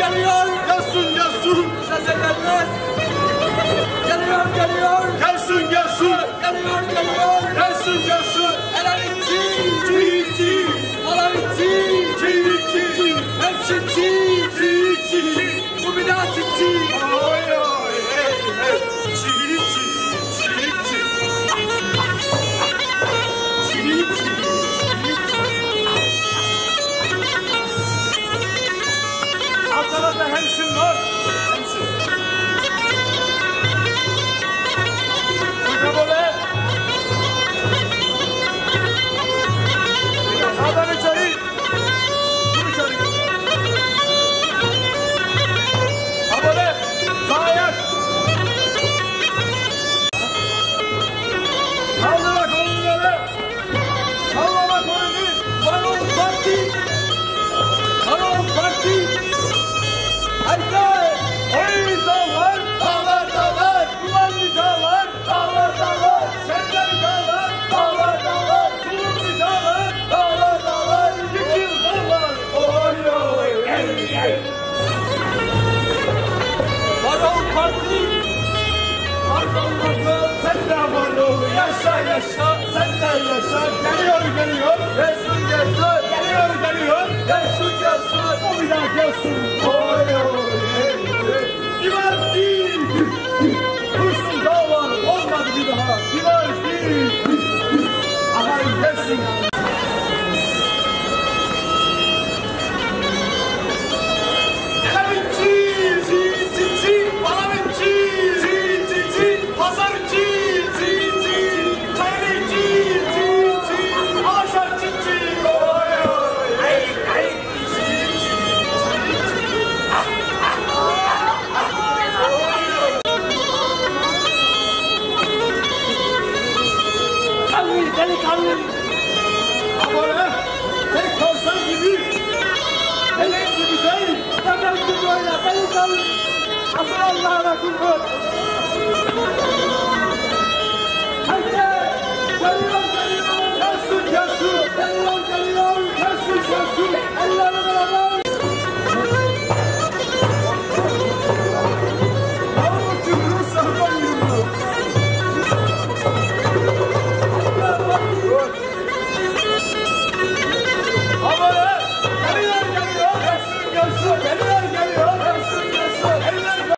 geliyor. Gelsin gelsin. Sese gelmez. Geliyor geliyor. Gelsin gelsin. Geliyor geliyor. Gelsin gelsin. Helal içi. Çiğ. Halam içi. Çiğ. Hepsi çiğ. Çiğ. Bu bir daha çiğ. Ay ay hey. Çiğ. Alt tarafta hemşin var. Hemşin. Burada böyle. Sağdan içeri. Bu içeri. Ha böyle. Sağ ayak. Kaldıra kolunu böyle. Sallama kolunu. Balon parti. Balon parti. Haydi. Oy dağlar. Dağlar dağlar. Dumanlı dağlar. Dağlar dağlar. Senden dağlar. Dağlar dağlar. Tulumlu dağlar. Dağlar dağlar. Yıkıl dağlar. Oy oy. Balon parti. Arkamda Sen de var oğlu. Yaşa yaşa. Sen de yaşa. Geliyor. gelsin gelsin. Geliyor. Gelsin gelsin. O bir daha gelsin. Oy oy. Divar değil. Kurşun dağlar. Olmadı bir daha. Divar değil. Aha gelsin. Delikanlı. Ama tek tavşan gibi. Melek gibi değil. Demek ki böyle delikanlı. Asıl Allah'ına kuldur. Haydi. Geliyor